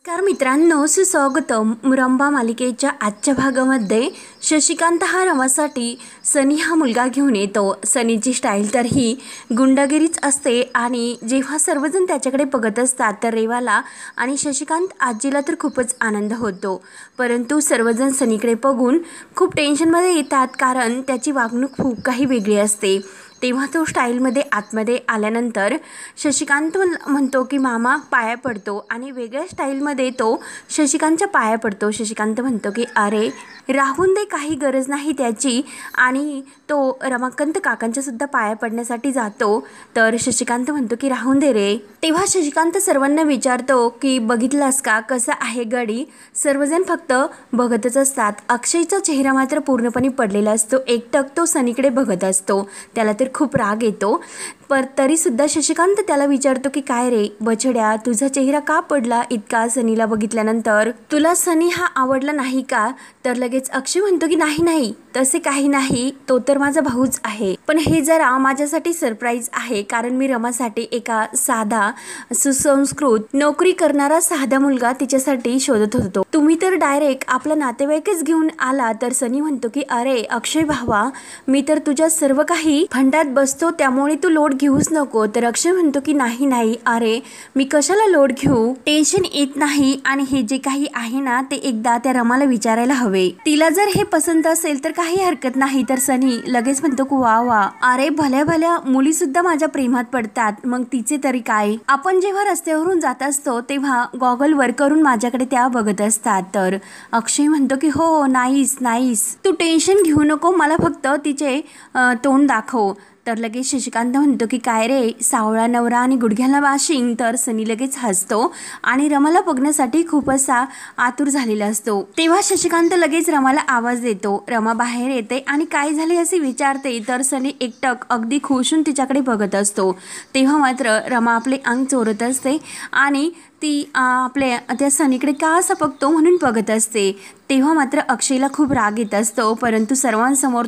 नमस्कार मित्रांनो, सुस्वागतम रंभा मालिकेच्या आजच्या भागामध्ये शशिकांत हा रमासाठी सनी हा मुलगा घेऊन येतो। सनीची स्टाईल तर ही गुंडागिरीच असते आणि जेव्हा सर्वजण त्याच्याकडे बघत असतात तर रेवाला आणि शशिकांत आजीला तर खूपच आनंद होतो, परंतु सर्वजण सनीकडे बघून खूप टेन्शनमध्ये येतात कारण त्याची वागणूक खूप काही वेगळी असते। तेव्हा तो स्टाईलमध्ये आतमध्ये आल्यानंतर शशिकांत म्हणतो की मामा पाया पडतो आणि वेगळ्या स्टाईलमध्ये तो शशिकांतच्या पाया पडतो। शशिकांत म्हणतो की अरे राहून दे, काही गरज नाही त्याची, आणि तो रमाकांत काकांच्या सुद्धा पाया पडण्यासाठी जातो तर शशिकांत म्हणतो की राहून दे रे। तेव्हा शशिकांत सर्वांना विचारतो की बघितलास का कसं आहे गडी। सर्वजण फक्त बघतच असतात। अक्षयचा चेहरा मात्र पूर्णपणे पडलेला असतो, एकटक तो सनीकडे बघत असतो। त्याला तर खूप राग येतो, पर तरीसुद्धा शशिकांत त्याला विचारतो की काय रे बछड्या, तुझा चेहरा का पडला इतका सनीला बघितल्यानंतर? तुला सनी हा आवडला नाही का? तर लगेच अक्षय म्हणतो की नाही नाही तसे काही नाही, तो तर माझा भाऊच आहे, पण हे जरा माझ्यासाठी सरप्राईज आहे कारण मी रमासाठी एका साधा सुसंस्कृत नोकरी करणारा साधा मुलगा तिच्यासाठी शोधत होतो। तुम्ही तर डायरेक्ट आपला नातेवाईकच घेऊन आला। तर सनी म्हणतो की अरे अक्षय भावा, मी तर तुझ्या सर्व काही फंडात बसतो, त्यामुळे तू लोड घेऊच नको। तर अक्षय म्हणतो की नाही नाही, अरे मी कशाला लोड घेऊ, टेन्शन येत नाही, आणि हे जे काही आहे ना ते एकदा त्या रमाला विचारायला हवे, तिला जर हे पसंत असेल तर काही हरकत नाही। तर सनी लगेच म्हणतो की वा वा, अरे भल्या भल्या मुली सुद्धा माझ्या प्रेमात पडतात, मग तिचे तरी काय। आपण जेव्हा रस्त्यावरून जात असतो तेव्हा गॉगल वर करून माझ्याकडे त्या बघत असतात। तर अक्षय म्हणतो की हो नाईस नाईस, तू टेन्शन घेऊ नको, मला फक्त तिचे तोंड दाखव। तर लगेच शशिकांत म्हणतो की काय रे सावळा नवरा आणि गुडघ्याला वाशिंग। तर सनी लगेच हसतो आणि रमाला बघण्यासाठी खूप असा आतुर झालेला असतो। तेव्हा शशिकांत लगेच रमाला आवाज देतो, रमा बाहेर येते आणि काय झाले असे विचारते। तर सनी एकटक अगदी खुश होऊन तिच्याकडे बघत असतो। तेव्हा मात्र रमा आपले अंग चोरत असते आणि ती आपल्या त्या सनीकडे का असं बघतो म्हणून बघत असते। तेव्हा मात्र अक्षयला खूप राग येत असतो, परंतु सर्वांसमोर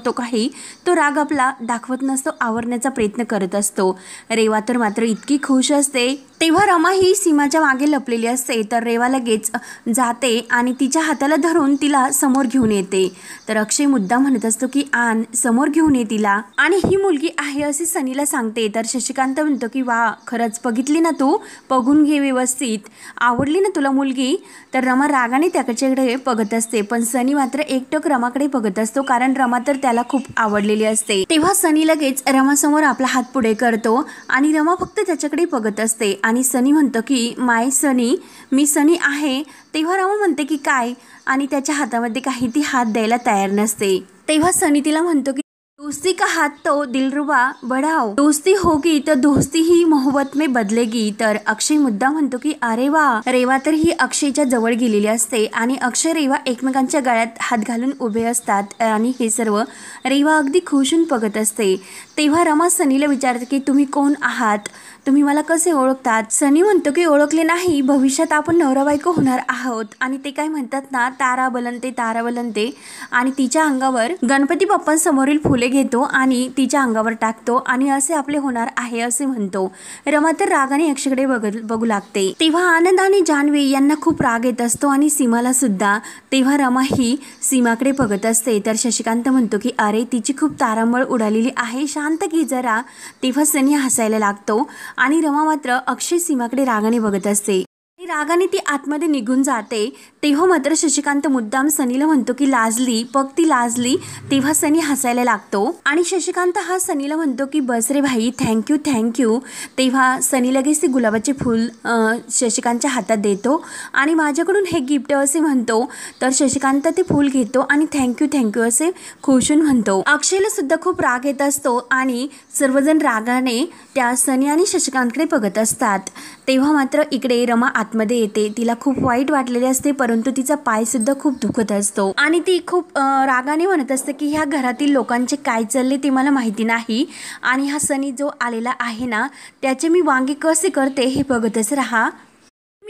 तो राग आपला दाखवत नसतो, आवरण्याचा प्रयत्न करत असतो। रेवा तर मात्र इतकी खुश असते। तेव्हा रमा ही सीमाच्या मागे लपलेली असते, तर रेवा लगेच जाते आणि तिच्या हाताला धरून तिला समोर घेऊन येते। तर अक्षय मुद्दा म्हणत असतो की आण समोर घेऊन ये तिला, आणि ही मुलगी आहे असे सनीला सांगते। तर शशिकांत म्हणतो की वा खरंच बघितली ना तू, बघून घे व्यवस्थित, आवडली ना तुला मुलगी। तर रमा रागाने त्याच्याकडे बघत असते, पण सनी मात्र एकटक रमाकडे बघत असतो कारण रमा तर त्याला खूप आवडलेली असते। तेव्हा सनी लगेच रमासमोर आपला हात पुढे करतो आणि रमा फक्त त्याच्याकडे बघत असते आणि सनी म्हणतो की माय सनी, मी सनी आहे। तेव्हा रमा म्हणते की काय, आणि त्याच्या हातामध्ये काही ती हात द्यायला तयार नसते। तेव्हा सनी तिला म्हणतो की दोस्ती का हाथ तो दिलरुबा बढ़ाओ, दोस्ती होगी तो दोस्ती ही मोहब्बत में बदलेगी। तर अक्षय मुद्दा म्हणतो की अरे वा। रेवा तर ही अक्षयच्या जवळ गेलेली असते आणि अक्षय रेवा एकमेकांच्या गळ्यात हात घालून उभे असतात आणि हे सर्व रेवा अगदी खुश होऊन बघत असते। तेव्हा रमा सनीला विचारते की तुम्ही कोण आहात, तुम्ही मला कसे ओळखतात? सनी म्हणतो की ओळखले नाही, भविष्यात आपण नवरा बायको होणार आहोत, आणि ते काय म्हणतात ना तारा बलनते तारा बलनते, आणि तिच्या अंगावर गणपती बाप्पांसमोरील फुले घेतो आणि तिच्या अंगावर टाकतो आणि असे आपले होणार आहे असे म्हणतो। रमा तर रागाने अक्षयकडे बघू लागते। तेव्हा आनंद आणि जान्हवी यांना खूप राग येत असतो आणि सीमाला सुद्धा। तेव्हा रमा ही सीमाकडे बघत असते, तर शशिकांत म्हणतो की अरे तिची खूप तारांबळ उडालेली आहे, शांत घे जरा। तेव्हा सनी हसायला लागतो आणि रमा मात्र अक्षय सीमाकडे रागाने बघत असते, रागाने ती आतमध्ये निघून जाते। तेव्हा मात्र शशिकांत मुद्दाम सनीला म्हणतो की लाजली बघ ती लाजली। तेव्हा सनी हसायला लागतो आणि शशिकांत हा सनीला म्हणतो की बस रे भाई, थँक्यू थँक्यू। तेव्हा सनी लगेच ती गुलाबाचे फूल शशिकांतच्या हातात देतो आणि माझ्याकडून हे गिफ्ट असे म्हणतो। तर शशिकांत ते फूल घेतो आणि थँक्यू थँक्यू असे खुशून म्हणतो। अक्षयला सुद्धा खूप राग येत असतो आणि सर्वजण रागाने त्या सनी आणि शशिकांतकडे बघत असतात। तेव्हा मात्र इकडे रमा आतमध्ये येते, तिला खूप वाईट वाटलेले असते, परंतु तिचा पाय सुद्धा खूप दुखत असतो आणि ती खूप रागाने म्हणत असते की ह्या घरातील लोकांचे काय चालले ते मला माहिती नाही, आणि हा सनी जो आलेला आहे ना त्याचे मी वांगे कसे करते हे बघतच राहा।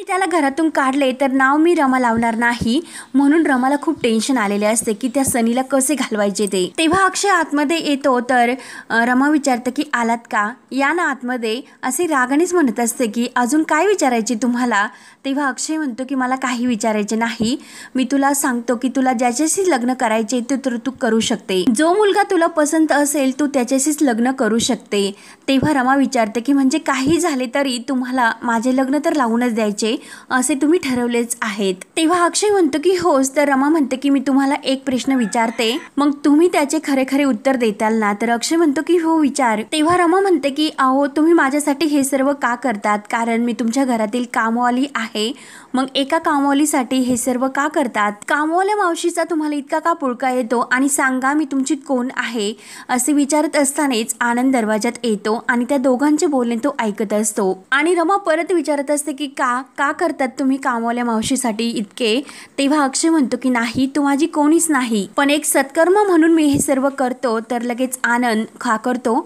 मी त्याला घरातून काढले तर नाव मी रमा लावणार नाही, म्हणून रमाला खूप टेन्शन आलेले असते की त्या सनीला कसे घालवायचे ते. तेव्हा अक्षय आतमध्ये येतो तर रमा विचारते की आलात का, या ना आतमध्ये, असे रागानेच म्हणत असते की अजून काय विचारायचे तुम्हाला. तेव्हा अक्षय म्हणतो की मला काही विचारायचे नाही, मी तुला सांगतो की तुला ज्याच्याशी लग्न करायचे ते तर तू करू शकते, जो मुलगा तुला पसंत असेल तू त्याच्याशीच लग्न करू शकते. तेव्हा रमा विचारते की म्हणजे काही झाले तरी तुम्हाला माझे लग्न तर लावूनच द्यायचे असे तुम्ही ठरवलेच आहेत. तेव्हा अक्षय म्हणतो की होच. तर रमा म्हणते की मी तुम्हाला एक प्रश्न विचारते, मग तुम्ही त्याचे खरे खरे उत्तर देताल ना. तर अक्षय म्हणतो की हो विचार. तेव्हा रमा म्हणते की अहो तुम्ही माझ्यासाठी हे सर्व का करतात, कारण मी तुमच्या घरातील कामवाली आहे, मग एका कामवालीसाठी हे सर्व का करतात. कामवाल्या मावशीचा तुम्हाला इतका का पुळका येतो, आणि सांगा मी तुमची कोण आहे. असे विचारत असतानाच आनंद दरवाजात येतो आणि त्या दोघांचे बोलणे तो ऐकत असतो. आणि रमा परत विचारत असते की का करतात तुम्ही कामवाल्या मावशीसाठी इतके. तेव्हा अक्षय म्हणतो की नाही, तू माझी कोणीच नाही, पण एक सत्कर्म म्हणून मी हे सर्व करतो. तर लगेच आनंद खाकरतो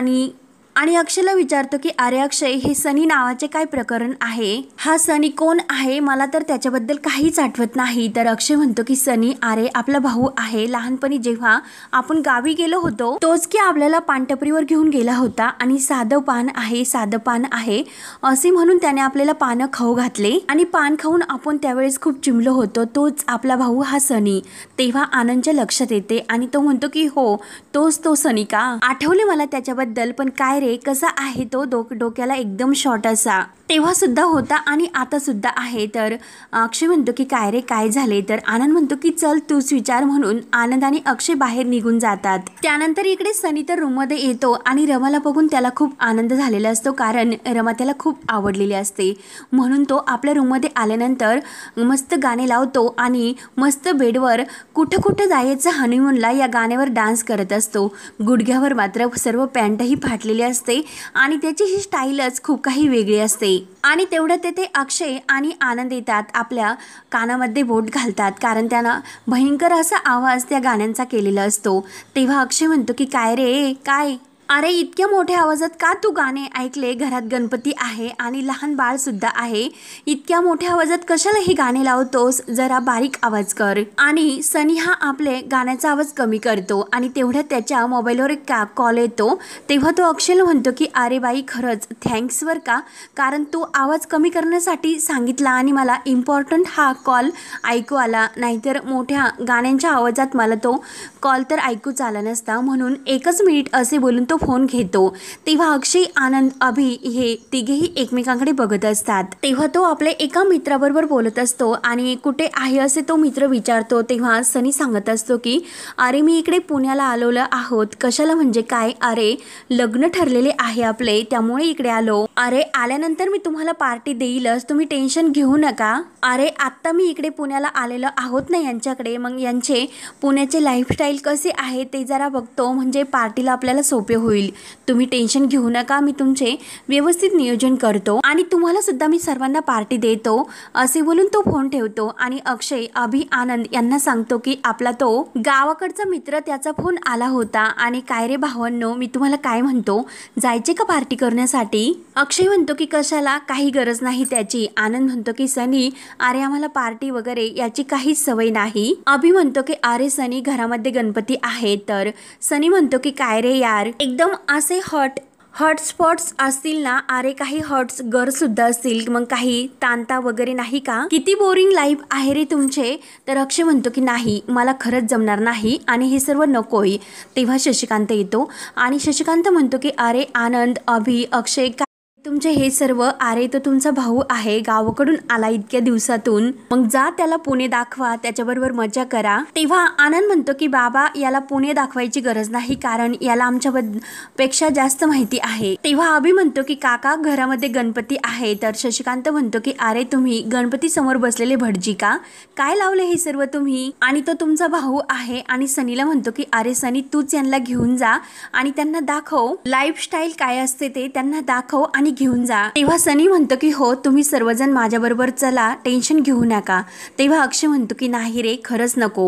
आणि अक्षयला विचारतो की अरे अक्षय, हे सनी नावाचे काय प्रकरण आहे, हा सनी कोण आहे, मला तर त्याच्याबद्दल काहीच आठवत नाही. तर अक्षय म्हणतो की सनी अरे आपला भाऊ आहे, लहानपणी जेव्हा आपण गावी गेलो होतो तोच की आपल्याला पानटपरीवर घेऊन गेला होता, आणि साधं पान आहे असे म्हणून त्याने आपल्याला पानं खाऊ घातले, आणि पान खाऊन आपण त्यावेळेस खूप चिमलो होतो, तोच आपला भाऊ हा सनी. तेव्हा आनंदच्या लक्षात येते आणि तो म्हणतो की हो तोच तो सनी का, आठवले मला त्याच्याबद्दल, पण काय कसा आहे तो, डोक्याला एकदम शॉर्ट असा, तेव्हा सुद्धा होता आणि आता सुद्धा आहे. तर अक्षय म्हणतो की काय रे काय झाले. तर आनंद म्हणतो की चल तूच विचार, म्हणून आनंद आणि अक्षय बाहेर निघून जातात. त्यानंतर इकडे सनी तर रूममध्ये येतो आणि रमाला बघून त्याला खूप आनंद झालेला असतो, कारण रमा त्याला खूप आवडलेली असते. म्हणून तो आपल्या रूममध्ये आल्यानंतर मस्त गाणे लावतो आणि मस्त बेडवर कुठं कुठं जायचं हनीमूनला या गाण्यावर डान्स करत असतो. गुडघ्यावर मात्र सर्व पॅन्टही फाटलेली असते आणि त्याची ही स्टाईलच खूप काही वेगळी असते. आणि तेवढं तेथे अक्षय आणि आनंद येतात, आपल्या कानामध्ये बोट घालतात, कारण त्यांना भयंकर असा आवाज त्या गाण्यांचा केलेला असतो. तेव्हा अक्षय म्हणतो की काय रे काय, अरे इतक्या मोठ्या आवाजात का तू गाणे ऐकले, घरात गणपती आहे आणि लहान बाळ सुद्धा आहे, इतक्या मोठ्या आवाजात कशाला ही गाणे लावतोस, जरा बारीक आवाज कर. आणि सनी हा आपले गाण्याचा आवाज कमी करतो आणि तेवढ्यात त्याच्या मोबाईलवर एक कॉल येतो. तेव्हा तो अक्षयला म्हणतो की अरे बाई खरंच थँक्स बर का, कारण तू आवाज कमी करण्यासाठी सांगितला आणि मला इम्पॉर्टंट हा कॉल ऐकू आला, नाहीतर मोठ्या गाण्यांच्या आवाजात मला तो कॉल तर ऐकूच आला नसता, म्हणून एकच मिनिट असे बोलून तो फोन घेतो. तेव्हा अक्षय आनंद अभि हे तिघेही एकमेकांकडे बघत असतात. तेव्हा तो आपल्या एका मित्राबरोबर बोलत असतो आणि कुठे आहे असे तो मित्र विचारतो. तेव्हा सनी सांगत असतो की अरे मी इकडे पुण्याला आलेलो आहोत. कशाला म्हणजे काय, अरे लग्न ठरलेले आहे आपले त्यामुळे इकडे आलो. अरे आल्यानंतर मी तुम्हाला पार्टी देईलच, तुम्ही टेन्शन घेऊ नका. अरे आत्ता मी इकडे पुण्याला आलेलो आहोत ना यांच्याकडे, मग यांचे पुण्याचे लाईफस्टाईल कसे आहे ते जरा बघतो, म्हणजे पार्टीला आपल्याला सोपे होईल. तुम्ही टेन्शन घेऊ नका, मी तुमचे व्यवस्थित नियोजन करतो आणि तुम्हाला सुद्धा मी सर्वांना पार्टी देतो. असे बोलून तो फोन ठेवतो आणि अक्षय अभि आनंद यांना सांगतो की आपला तो गावाकडचा मित्र त्याचा फोन आला होता आणि काय रे भावांनो, मी तुम्हाला काय म्हणतो, जायचे का पार्टी करण्यासाठी. अक्षय म्हणतो की कशाला, काही गरज नाही त्याची. आनंद म्हणतो की सनी अरे आम्हाला पार्टी वगैरे याची काहीच सवय नाही. अभि म्हणतो की अरे सनी घरामध्ये गणपती आहे. तर सनी म्हणतो की काय रे यार, एकदम असे हॉटस्पॉट्स असतील ना, अरे काही हॉट्स घर सुद्धा असतील, मग काही तांता वगैरे नाही का, किती बोरिंग लाईफ आहे रे तुमचे. तर अक्षय म्हणतो की नाही मला खरंच जमणार नाही आणि हे सर्व नकोय. तेव्हा शशिकांत येतो आणि शशिकांत म्हणतो की अरे आनंद अभि अक्षय तुमचे हे सर्व, अरे तो तुमचा भाऊ आहे, गावाकडून आला इतक्या दिवसातून, मग जा त्याला पुणे दाखवा, त्याच्याबरोबर मजा करा. तेव्हा आनंद म्हणतो की बाबा याला पुणे दाखवायची गरज नाही, कारण याला आमच्या पेक्षा जास्त माहिती आहे. तेव्हा अभि म्हणतो की काका घरामध्ये गणपती आहे. तर शशिकांत म्हणतो की अरे तुम्ही गणपती समोर बसलेले भटजी का, काय लावले हे सर्व तुम्ही, आणि तो तुमचा भाऊ आहे. आणि सनीला म्हणतो की अरे सनी तूच यांना घेऊन जा आणि त्यांना दाखव लाईफस्टाईल काय असते ते, त्यांना दाखव आणि घेऊन जा. तेव्हा सनी म्हणतो की हो तुम्ही सर्वजण माझ्या बरोबर चला, टेन्शन घेऊ नका. तेव्हा अक्षय म्हणतो की नाही रे खरंच नको.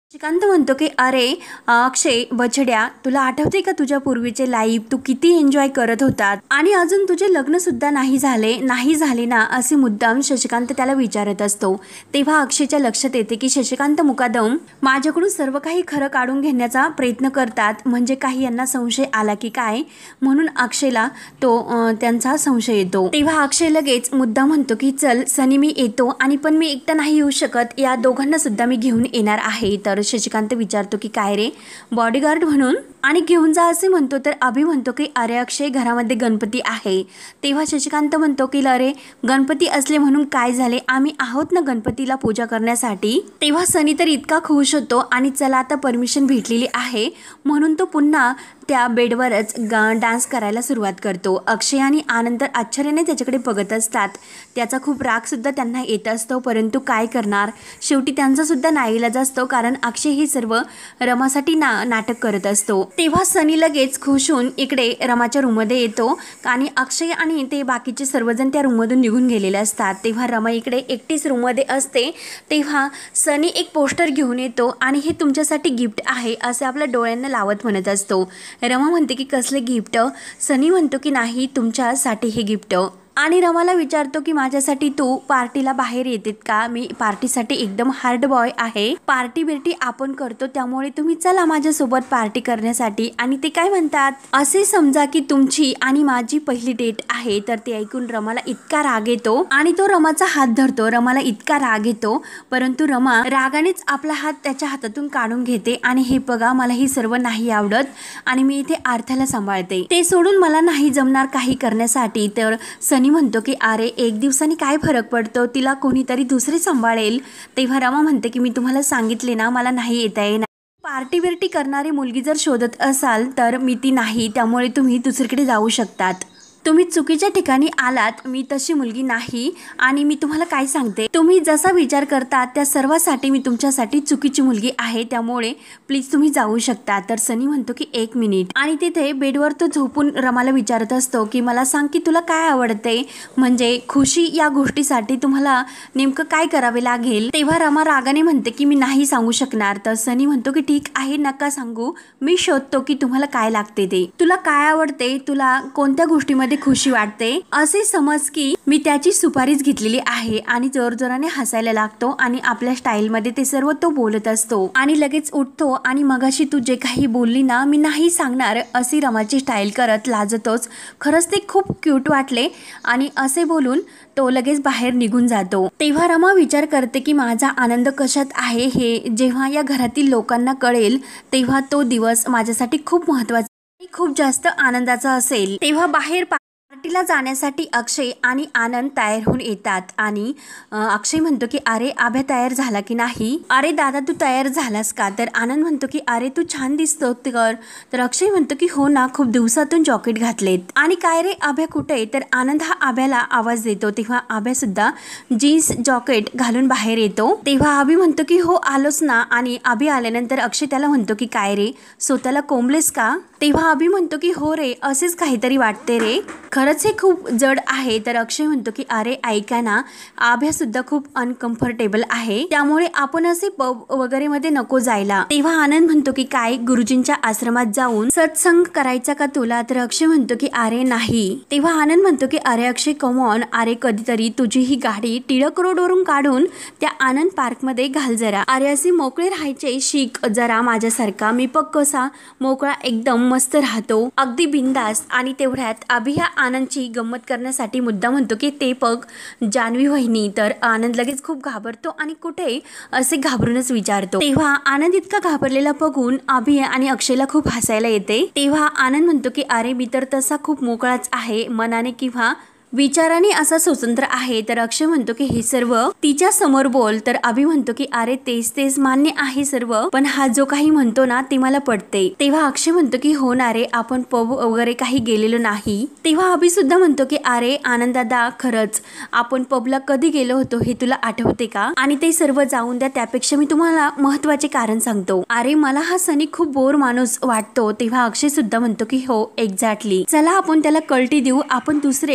श्रीकांत म्हणतो की अरे अक्षय बछड्या, तुला आठवते का तुझ्या पूर्वीचे लाईफ, तू किती एन्जॉय करत होतात आणि अजून तुझे लग्न सुद्धा नाही झाले ना, असे मुद्दाम शशिकांत त्याला विचारत असतो। तेव्हा अक्षयच्या लक्षात येते की शशिकांत मुकादम माझ्याकडून सर्व काही खरं काढून घेण्याचा प्रयत्न करतात, म्हणजे काही यांना संशय आला की काय, म्हणून अक्षयला त्यांचा संशय येतो। तेव्हा अक्षय लगेच मुद्दा म्हणतो की चल सनी मी येतो, आणि पण मी एकटा नाही येऊ शकत, या दोघांना सुद्धा मी घेऊन येणार आहे। तर शशिकांत विचारतो की काय रे, बॉडीगार्ड म्हणून आणि घेऊन जा असे म्हणतो। तर अभि म्हणतो की अरे अक्षय, घरामध्ये गणपती आहे। तेव्हा शशिकांत म्हणतो की अरे गणपती असले म्हणून काय झाले, आम्ही आहोत ना गणपतीला पूजा करण्यासाठी। तेव्हा सनी तर इतका खुश होतो आणि चला आता परमिशन भेटलेली आहे म्हणून तो पुन्हा त्या बेडवरच डान्स करायला सुरुवात करतो। अक्षय आणि आनंद आश्चर्याने त्याच्याकडे बघत असतात। त्याचा खूप राग सुद्धा त्यांना येत असतो, परंतु काय करणार, शेवटी त्यांचा सुद्धा नाईलाज असतो, कारण अक्षय हे सर्व रमासाठी नाटक करत असतो। तेव्हा सनी लगेच खुश होऊन इकडे रमाच्या रूममध्ये येतो आणि अक्षय आणि ते बाकीचे सर्वजण त्या रूममधून निघून गेलेले असतात। तेव्हा रमा इकडे एकटीच रूममध्ये असते। तेव्हा सनी एक पोस्टर घेऊन येतो आणि हे तुमच्यासाठी गिफ्ट आहे असे आपल्या डोळ्यांना लावत म्हणत असतो। रमा म्हणते की कसले गिफ्ट, सनी म्हणतो की नाही तुमच्यासाठी हे गिफ्ट, आणि रमाला विचारतो की माझ्यासाठी तू पार्टीला बाहेर येतेत का, मी पार्टीसाठी एकदम हार्ड बॉय आहे, पार्टी बिर्टी आपण करतो, त्यामुळे तुम्ही चला माझ्यासोबत पार्टी करण्यासाठी। आणि ते काय म्हणतात, असे समजा की तुमची आणि माझी पहिली डेट आहे। तर ते ऐकून रमाला इतका राग येतो आणि तो रमाचा हात धरतो। रमाला इतका राग येतो, परंतु रमा रागानेच आपला हात त्याच्या हातातून काढून घेते आणि हे बघा मला ही सर्व नाही आवडत आणि मी इथे अर्थाला सांभाळते, ते सोडून मला नाही जमणार काही करण्यासाठी। तर सनी म्हणतो की अरे एक दिवसाने काय फरक पडतो, तिला कोणीतरी दुसरे सांभाळेल। तेव्हा रमा म्हणते की मी तुम्हाला सांगितले ना मला नाही येता येणार, पार्टी बिर्टी करणारी मुलगी जर शोधत असाल तर मी ती नाही, त्यामुळे तुम्ही दुसरीकडे जाऊ शकतात, तुम्ही चुकीच्या ठिकाणी आलात, मी तशी मुलगी नाही। आणि मी तुम्हाला काय सांगते, तुम्ही जसा विचार करता त्या सर्वासाठी मी तुमच्यासाठी चुकीची मुलगी आहे, त्यामुळे प्लीज तुम्ही जाऊ शकता। तर सनी म्हणतो की एक मिनिट, आणि तिथे बेडवर तो झोपून रमाला विचारत असतो की मला सांग की तुला काय आवडते, म्हणजे खुशी या गोष्टीसाठी तुम्हाला नेमकं काय करावे लागेल। तेव्हा रमा रागाने म्हणते की मी नाही सांगू शकणार। तर सनी म्हणतो की ठीक आहे नका सांगू, मी शोधतो की तुम्हाला काय लागते ते, तुला काय आवडते, तुला कोणत्या गोष्टीमध्ये खुशी वाटते, असे समज की मी त्याची सुपारीच घेतलेली आहे। आणि जोरजोराने हसायला लागतो आणि आपल्या स्टाईल मध्ये ते सर्व तो बोलत असतो आणि लगेच उठतो आणि मगाशी तू जे काही बोलली ना मी नाही सांगणार अशी रमाची स्टाईल करत लाजतोच। खरंच ते खूप क्यूट वाटले आणि असे बोलून तो लगेच बाहेर निघून जातो। तेव्हा रमा विचार करते की माझा आनंद कशात आहे, हे जेव्हा या घरातील लोकांना कळेल तेव्हा तो दिवस माझ्यासाठी खूप महत्त्वाचा, खूप जास्त आनंदाचा असेल। तेव्हा बाहेर पार्टीला जाण्यासाठी अक्षय आणि आनंद तयार होऊन येतात आणि अक्षय म्हणतो की अरे आभ्या तयार झाला की नाही, अरे दादा तू तयार झालास का। तर आनंद म्हणतो की अरे तू छान दिसतो तर अक्षय म्हणतो की हो ना, खूप दिवसातून जॉकेट घातलेत, आणि काय रे आभ्या कुठे, तर आनंद हा आभ्याला आवाज देतो। तेव्हा आभ्या सुद्धा जीन्स जॉकेट घालून बाहेर येतो। तेव्हा अभि म्हणतो की हो आलोच ना, आणि अभि आल्यानंतर अक्षय त्याला म्हणतो की काय रे स्वतःला कोंबलेस का। तेव्हा अभि म्हणतो की हो रे असेच काहीतरी वाटते रे, खरंच हे खूप जड आहे। तर अक्षय म्हणतो की अरे ऐका ना, आभ्या सुद्धा खूप अनकम्फर्टेबल आहे, त्यामुळे आपण असे पब वगैरे मध्ये नको जायला। तेव्हा आनंद म्हणतो की काय गुरुजींच्या आश्रमात जाऊन सत्संग करायचा का तुला, तर अक्षय म्हणतो की अरे नाही। तेव्हा आनंद म्हणतो की अरे अक्षय कम ऑन, अरे कधीतरी तुझी ही गाडी टिळक रोड वरून काढून त्या आनंद पार्क मध्ये घाल जरा, अरे असे मोकळे राहायचे शिक जरा माझ्यासारखा, मी पग कसा मोकळा एकदम मस्त राहतो अगदी बिंदास। आणि तेवढ्यात अभि ह्या आनंदची गंमत करण्यासाठी मुद्दा म्हणतो की ते पग जान्हवी वहिनी। तर आनंद लगेच खूप घाबरतो आणि कुठे असे घाबरूनच विचारतो। तेव्हा आनंद इतका घाबरलेला बघून अभि आणि अक्षयला खूप हसायला येते। तेव्हा आनंद म्हणतो की अरे मी तर तसा खूप मोकळाच आहे, मनाने किंवा विचाराने असा स्वतंत्र आहे। तर अक्षय म्हणतो की हे सर्व तिच्या समोर बोल। तर अभि म्हणतो की अरे तेच मान्य आहे सर्व, पण हा जो काही म्हणतो ना ते मला पटते। तेव्हा अक्षय म्हणतो की हो ना रे, आपण पब वगैरे काही गेलेलो नाही। तेव्हा अभि सुद्धा म्हणतो की अरे आनंद दादा खरंच आपण पबला कधी गेलो होतो हे तुला आठवते का, आणि ते सर्व जाऊन द्या, त्यापेक्षा मी तुम्हाला महत्वाचे कारण सांगतो, अरे मला हा सनी खूप बोर माणूस वाटतो। तेव्हा अक्षय सुद्धा म्हणतो की हो एक्झॅक्टली, चला आपण त्याला कल्टी देऊ, आपण दुसरे काहीतरी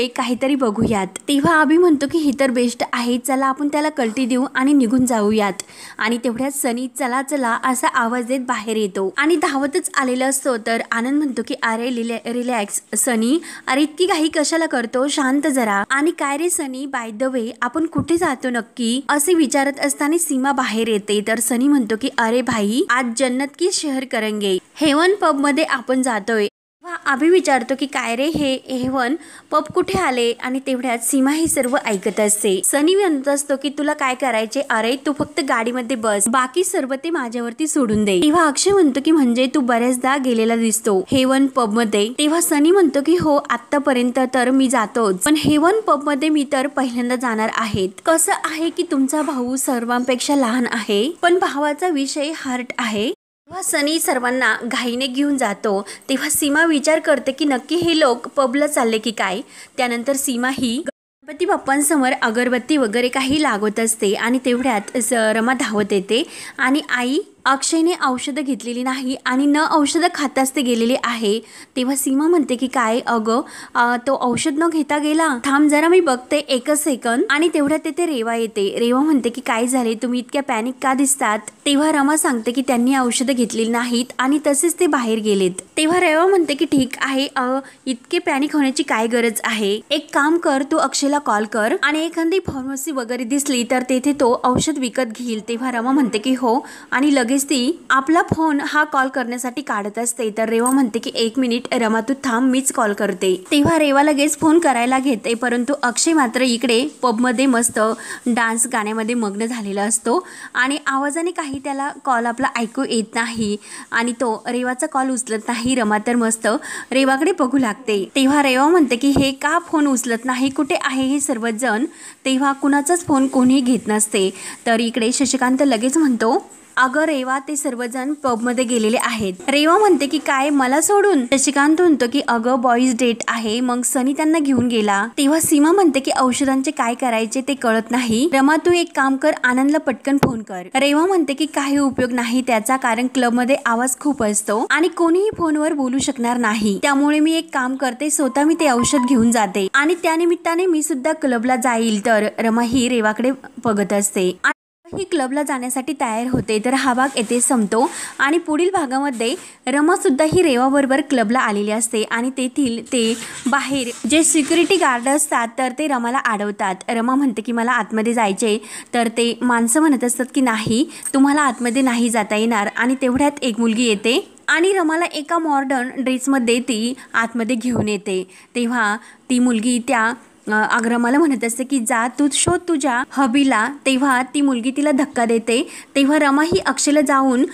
काहीतरी बघूयात। तेव्हा अभि म्हणतो की ही तर बेस्ट आहे, चला आपण त्याला कल्टी देऊ आणि निघून जाऊयात। आणि तेवढ्यात सनी चला चला असा आवाज देत बाहेर येतो आणि धावतच आलेला असतो। तर आनंद म्हणतो की अरे रिलॅक्स सनी, अरे इतकी घाई कशाला करतो, शांत जरा। आणि काय रे सनी, बाय द वे आपण कुठे जातो नक्की असे विचारत असताना सीमा बाहेर येते। तर सनी म्हणतो की अरे भाई आज जन्नत की शहर करेंगे, हेवन पब मध्ये आपण जातोय। अभि विचारतो की काय रे हे हेवन पब कुठे आले। आणि तेवढ्यात सीमा हे सर्व ऐकत असते। सनी म्हणत असतो की तुला काय करायचे, अरे तू फक्त गाडीमध्ये बस, बाकी सर्व ते माझ्यावरती सोडून दे। तेव्हा अक्षय म्हणतो की म्हणजे तू बऱ्याचदा गेलेला दिसतो हेवन पब मध्ये। तेव्हा सनी म्हणतो की हो आतापर्यंत तर मी जातोच, पण हेवन पब मध्ये मी तर पहिल्यांदा जाणार आहे। कसं आहे की तुमचा भाऊ सर्वांपेक्षा लहान आहे, पण भावाचा विषय हार्ट आहे। तेव्हा सनी सर्वांना घाईने घेऊन जातो। तेव्हा सीमा विचार करते की नक्की हे लोक पबला चालले की काय। त्यानंतर सीमा ही गणपती बाप्पांसमोर अगरबत्ती वगैरे काही लागवत असते आणि तेवढ्यात रमा धावत येते आणि आई अक्षयने औषधं घेतलेली नाही आणि न औषधं खाताच ते गेलेले आहे। तेव्हा सीमा म्हणते की काय अगं तो औषध न घेता गेला, थांब जरा मी बघते एकच सेकंद। आणि तेवढ्यात तिथे रेवा येते। रेवा म्हणते की काय झाले, तुम्ही इतक्या पॅनिक का दिसतात। तेव्हा रमा सांगते की त्यांनी औषधं घेतलेली नाहीत आणि तसेच ते बाहेर गेलेत। तेव्हा रेवा म्हणते की ठीक आहे इतके पॅनिक होण्याची काय गरज आहे, एक काम कर तू अक्षयला कॉल कर आणि एखादी फार्मसी वगैरे दिसली तर तेथे तो औषध विकत घेईल। तेव्हा रमा म्हणते की हो आणि लगेच ती आपला फोन हा कॉल करण्यासाठी काढत असते। तर रेवा म्हणते की एक मिनिट रमा तू थांब, मीच कॉल करते। तेव्हा रेवा लगेच फोन करायला घेते, परंतु अक्षय मात्र इकडे पब मध्ये मस्त डान्स गाण्यामध्ये मग्न झालेला असतो आणि आवाजाने काही त्याला कॉल आपला ऐकू येत नाही आणि तो रेवाचा कॉल उचलत नाही। रमा तर मस्त रेवाकडे बघू लागते। तेव्हा रेवा म्हणते की हे का फोन उचलत नाही, कुठे आहे हे सर्वजण। तेव्हा कुणाचाच फोन कोणी घेत नसते। तर इकडे शशिकांत लगेच म्हणतो अगं रेवा ते सर्वजण पब मध्ये गेलेले आहेत। रेवा म्हणते की काय मला सोडून। शशिकांत म्हणतो की अगं बॉईज डेट आहे, मग सनी त्यांना घेऊन गेला। तेव्हा सीमा म्हणते की औषधांचे काय करायचे ते कळत नाही, रमा तू एक काम कर आनंदला पटकन फोन कर। रेवा म्हणते की काही उपयोग नाही त्याचा, कारण क्लब मध्ये आवाज खूप असतो आणि कोणीही फोनवर बोलू शकणार नाही, त्यामुळे मी एक काम करते स्वतः मी ते औषध घेऊन जाते आणि त्यानिमित्ताने मी सुद्धा क्लबला जाईल। तर रमा ही रेवाकडे बघत असते ही क्लबला जाण्यासाठी तयार होते। तर हा भाग येथे संपतो आणि पुढील भागामध्ये रमा सुद्धा ही रेवा बरोबर क्लबला आलेली असते आणि तेथील ते बाहेर जे सिक्युरिटी गार्ड असतात तर ते रमाला अडवतात। रमा म्हणते की मला आतमध्ये जायचे, तर ते माणसं म्हणत असतात की नाही तुम्हाला आतमध्ये नाही जाता येणार। आणि तेवढ्यात एक मुलगी येते आणि रमाला एका मॉडर्न ड्रेसमध्ये ती आतमध्ये घेऊन येते। तेव्हा ती मुलगी त्या रमाला म्हणत असते की जा तू शोध तुझ्या हबीला। तेव्हा ती मुलगी तिला धक्का देते। तेव्हा रमा ही अक्षयला जाऊन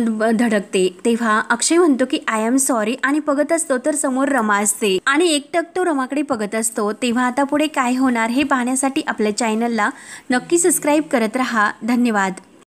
धडकते। तेव्हा अक्षय म्हणतो की आय एम सॉरी आणि बघत असतो तर समोर रमा असते आणि एकटक तो रमाकडे बघत असतो। तेव्हा आता पुढे काय होणार हे पाहण्यासाठी आपल्या चॅनलला नक्की सबस्क्राईब करत राहा। धन्यवाद।